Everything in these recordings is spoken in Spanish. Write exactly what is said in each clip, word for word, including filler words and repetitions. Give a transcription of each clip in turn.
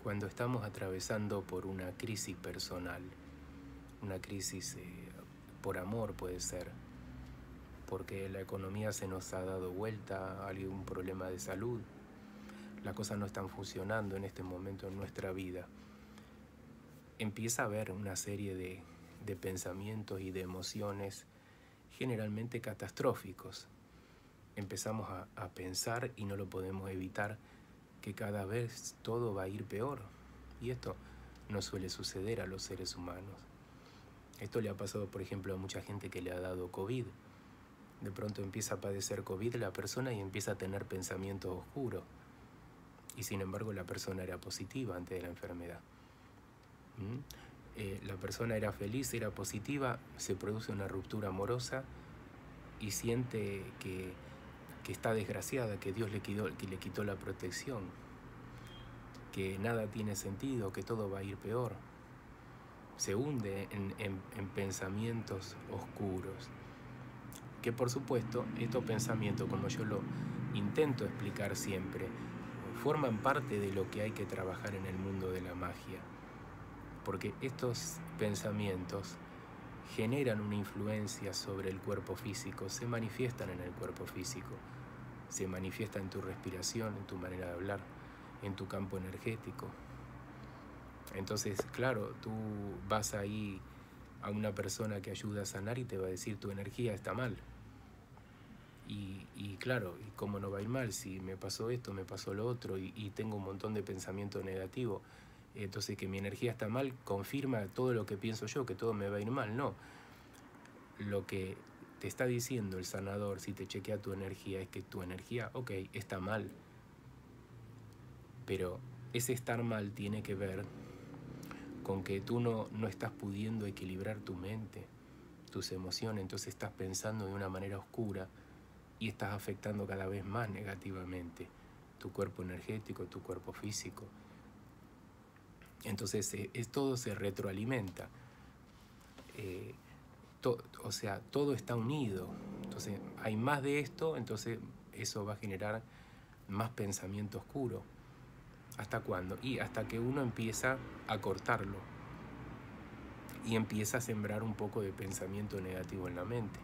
Cuando estamos atravesando por una crisis personal, una crisis eh, por amor puede ser, porque la economía se nos ha dado vuelta, hay un problema de salud, las cosas no están funcionando en este momento en nuestra vida, empieza a haber una serie de, de pensamientos y de emociones generalmente catastróficos. Empezamos a, a pensar, y no lo podemos evitar, que cada vez todo va a ir peor. Y esto no suele suceder a los seres humanos. Esto le ha pasado, por ejemplo, a mucha gente que le ha dado COVID. De pronto empieza a padecer COVID la persona y empieza a tener pensamientos oscuros. Y sin embargo la persona era positiva antes de la enfermedad. ¿Mm? Eh, la persona era feliz, era positiva, se produce una ruptura amorosa y siente que, que está desgraciada, que Dios le quitó, que le quitó la protección, que nada tiene sentido, que todo va a ir peor. Se hunde en, en, en pensamientos oscuros. Que por supuesto, estos pensamientos, como yo lo intento explicar siempre, forman parte de lo que hay que trabajar en el mundo de la magia. Porque estos pensamientos generan una influencia sobre el cuerpo físico, se manifiestan en el cuerpo físico, se manifiesta en tu respiración, en tu manera de hablar, en tu campo energético. Entonces, claro, tú vas ahí a una persona que ayuda a sanar y te va a decir tu energía está mal. Y, y claro, ¿y cómo no va a ir mal si me pasó esto, me pasó lo otro y, y tengo un montón de pensamiento negativo? Entonces que mi energía está mal confirma todo lo que pienso yo, que todo me va a ir mal. No, lo que te está diciendo el sanador si te chequea tu energía es que tu energía, ok, está mal, pero ese estar mal tiene que ver con que tú no, no estás pudiendo equilibrar tu mente, tus emociones, entonces estás pensando de una manera oscura y estás afectando cada vez más negativamente tu cuerpo energético, tu cuerpo físico. Entonces eh, es, todo se retroalimenta, eh, to, o sea, todo está unido. Entonces hay más de esto, entonces eso va a generar más pensamiento oscuro. ¿Hasta cuándo? Y hasta que uno empieza a cortarlo y empieza a sembrar un poco de pensamiento negativo en la mente.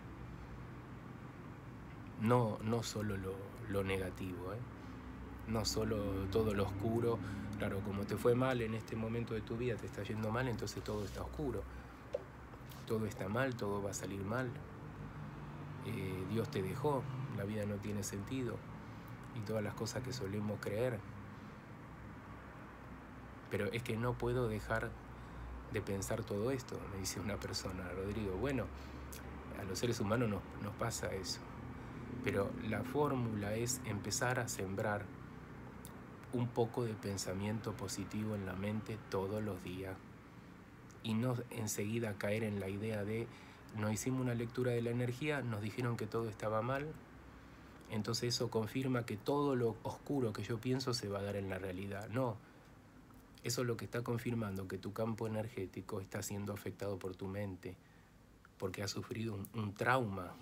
No, no solo lo, lo negativo, ¿eh? No solo todo lo oscuro. Claro, como te fue mal en este momento de tu vida, te está yendo mal, entonces todo está oscuro. Todo está mal, todo va a salir mal. Eh, Dios te dejó, la vida no tiene sentido. Y todas las cosas que solemos creer. Pero es que no puedo dejar de pensar todo esto, me dice una persona. Rodrigo, bueno, a los seres humanos nos, nos pasa eso. Pero la fórmula es empezar a sembrar un poco de pensamiento positivo en la mente todos los días y no enseguida caer en la idea de no hicimos una lectura de la energía, nos dijeron que todo estaba mal, entonces eso confirma que todo lo oscuro que yo pienso se va a dar en la realidad. No, eso es lo que está confirmando que tu campo energético está siendo afectado por tu mente porque has sufrido un, un trauma.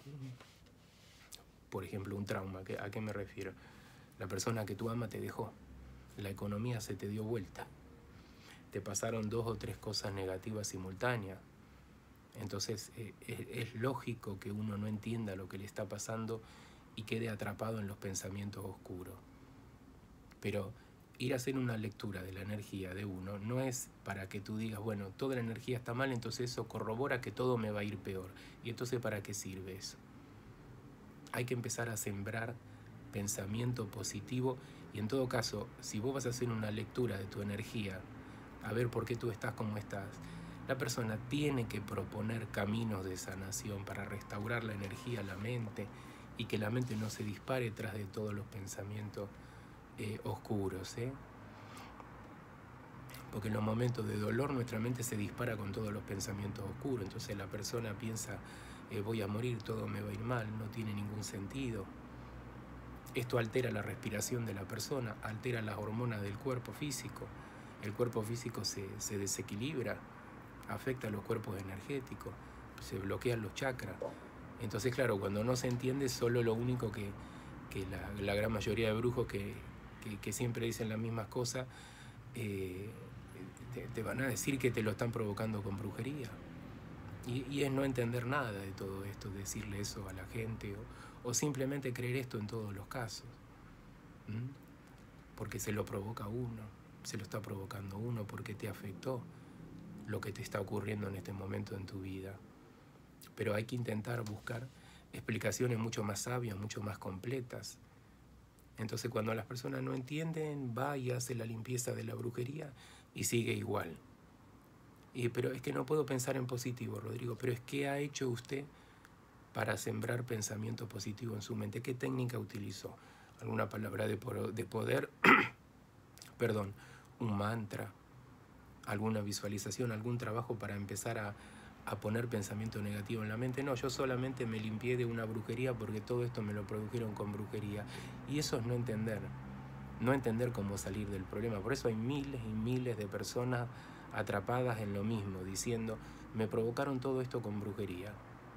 Por ejemplo, un trauma, ¿a qué me refiero? La persona que tú amas te dejó, la economía se te dio vuelta, te pasaron dos o tres cosas negativas simultáneas. Entonces eh, es, es lógico que uno no entienda lo que le está pasando y quede atrapado en los pensamientos oscuros. Pero ir a hacer una lectura de la energía de uno no es para que tú digas, bueno, toda la energía está mal, entonces eso corrobora que todo me va a ir peor. ¿Y entonces para qué sirve eso? Hay que empezar a sembrar pensamiento positivo y en todo caso, si vos vas a hacer una lectura de tu energía, a ver por qué tú estás como estás, la persona tiene que proponer caminos de sanación para restaurar la energía, la mente, y que la mente no se dispare tras de todos los pensamientos eh, oscuros, ¿eh? Porque en los momentos de dolor nuestra mente se dispara con todos los pensamientos oscuros, entonces la persona piensa, eh, voy a morir, todo me va a ir mal, no tiene ningún sentido. Esto altera la respiración de la persona, altera las hormonas del cuerpo físico, el cuerpo físico se, se desequilibra, afecta a los cuerpos energéticos, se bloquean los chakras. Entonces, claro, cuando no se entiende, solo lo único que, que la, la gran mayoría de brujos que, que, que siempre dicen las mismas cosas, eh, te, te van a decir que te lo están provocando con brujería. Y, y es no entender nada de todo esto, decirle eso a la gente o, o simplemente creer esto en todos los casos. ¿Mm? Porque se lo provoca uno, se lo está provocando uno porque te afectó lo que te está ocurriendo en este momento en tu vida. Pero hay que intentar buscar explicaciones mucho más sabias, mucho más completas. Entonces cuando las personas no entienden, va y hace la limpieza de la brujería y sigue igual. Y, pero es que no puedo pensar en positivo, Rodrigo, pero es ¿qué ha hecho usted para sembrar pensamiento positivo en su mente? ¿Qué técnica utilizó? ¿Alguna palabra de, de poder? Perdón, un mantra, alguna visualización, algún trabajo para empezar a, a poner pensamiento negativo en la mente. No, yo solamente me limpié de una brujería porque todo esto me lo produjeron con brujería. Y eso es no entender, no entender cómo salir del problema. Por eso hay miles y miles de personas atrapadas en lo mismo, diciendo, me provocaron todo esto con brujería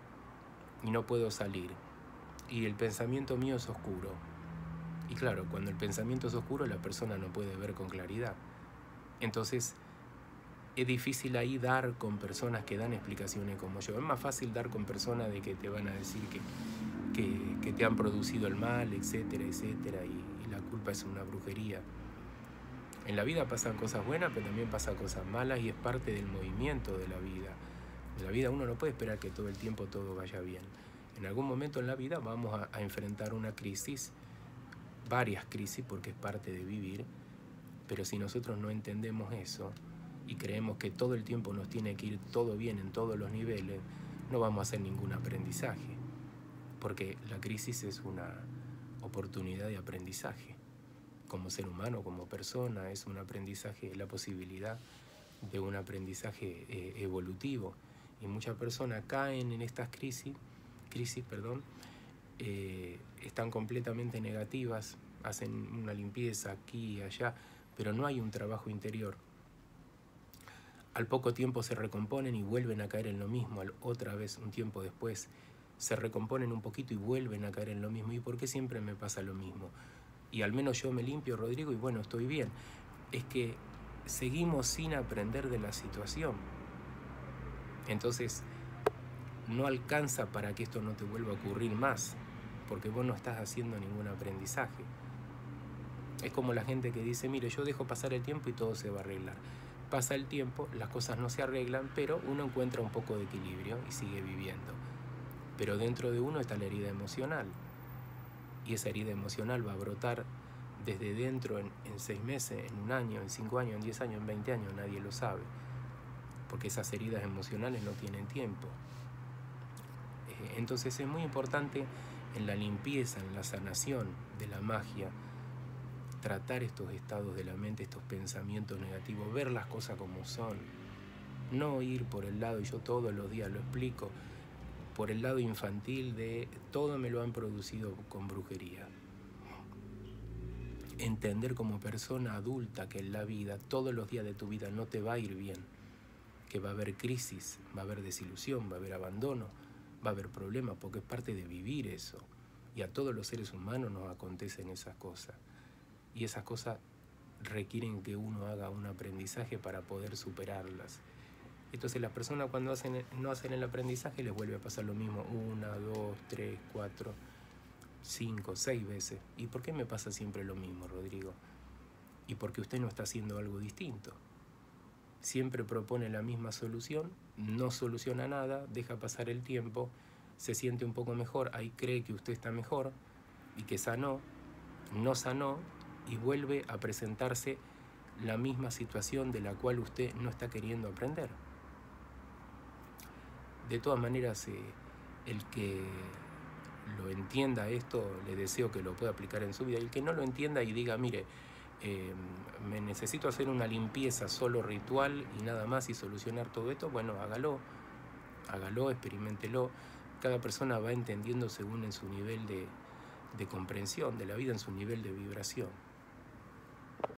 y no puedo salir. Y el pensamiento mío es oscuro. Y claro, cuando el pensamiento es oscuro, la persona no puede ver con claridad. Entonces, es difícil ahí dar con personas que dan explicaciones como yo. Es más fácil dar con personas de que te van a decir que, que, que te han producido el mal, etcétera, etcétera, y, y la culpa es una brujería. En la vida pasan cosas buenas, pero también pasan cosas malas y es parte del movimiento de la vida. En la vida uno no puede esperar que todo el tiempo todo vaya bien. En algún momento en la vida vamos a, a enfrentar una crisis, varias crisis, porque es parte de vivir, pero si nosotros no entendemos eso y creemos que todo el tiempo nos tiene que ir todo bien en todos los niveles, no vamos a hacer ningún aprendizaje, porque la crisis es una oportunidad de aprendizaje. Como ser humano, como persona, es un aprendizaje, la posibilidad de un aprendizaje eh, evolutivo. Y muchas personas caen en estas crisis, crisis, perdón, eh, están completamente negativas, hacen una limpieza aquí y allá, pero no hay un trabajo interior. Al poco tiempo se recomponen y vuelven a caer en lo mismo, otra vez un tiempo después se recomponen un poquito y vuelven a caer en lo mismo. ¿Y por qué siempre me pasa lo mismo? Y al menos yo me limpio, Rodrigo, y bueno, estoy bien. Es que seguimos sin aprender de la situación. Entonces, no alcanza para que esto no te vuelva a ocurrir más, porque vos no estás haciendo ningún aprendizaje. Es como la gente que dice, mire, yo dejo pasar el tiempo y todo se va a arreglar. Pasa el tiempo, las cosas no se arreglan, pero uno encuentra un poco de equilibrio y sigue viviendo. Pero dentro de uno está la herida emocional. Y esa herida emocional va a brotar desde dentro en, en seis meses, en un año, en cinco años, en diez años, en veinte años, nadie lo sabe. Porque esas heridas emocionales no tienen tiempo. Eh, entonces es muy importante en la limpieza, en la sanación de la magia, tratar estos estados de la mente, estos pensamientos negativos, ver las cosas como son. No ir por el lado, y yo todos los días lo explico, por el lado infantil de todo me lo han producido con brujería. Entender como persona adulta que en la vida, todos los días de tu vida no te va a ir bien, que va a haber crisis, va a haber desilusión, va a haber abandono, va a haber problemas, porque es parte de vivir eso. Y a todos los seres humanos nos acontecen esas cosas. Y esas cosas requieren que uno haga un aprendizaje para poder superarlas. Entonces las personas cuando hacen, no hacen el aprendizaje les vuelve a pasar lo mismo una, dos, tres, cuatro, cinco, seis veces. ¿Y por qué me pasa siempre lo mismo, Rodrigo? Y porque usted no está haciendo algo distinto. Siempre propone la misma solución, no soluciona nada, deja pasar el tiempo, se siente un poco mejor, ahí cree que usted está mejor y que sanó, no sanó y vuelve a presentarse la misma situación de la cual usted no está queriendo aprender. De todas maneras, eh, el que lo entienda esto, le deseo que lo pueda aplicar en su vida. Y el que no lo entienda y diga, mire, eh, me necesito hacer una limpieza solo ritual y nada más y solucionar todo esto, bueno, hágalo, hágalo, experiméntelo. Cada persona va entendiendo según en su nivel de, de comprensión de la vida, en su nivel de vibración.